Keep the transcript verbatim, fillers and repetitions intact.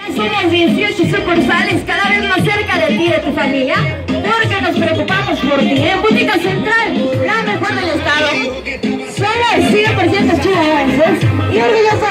Somos dieciocho sucursales, cada vez más cerca de ti y de tu familia, porque nos preocupamos por ti. En Botica Central, la mejor del estado, somos cien por ciento chihuahuenses y orgullosos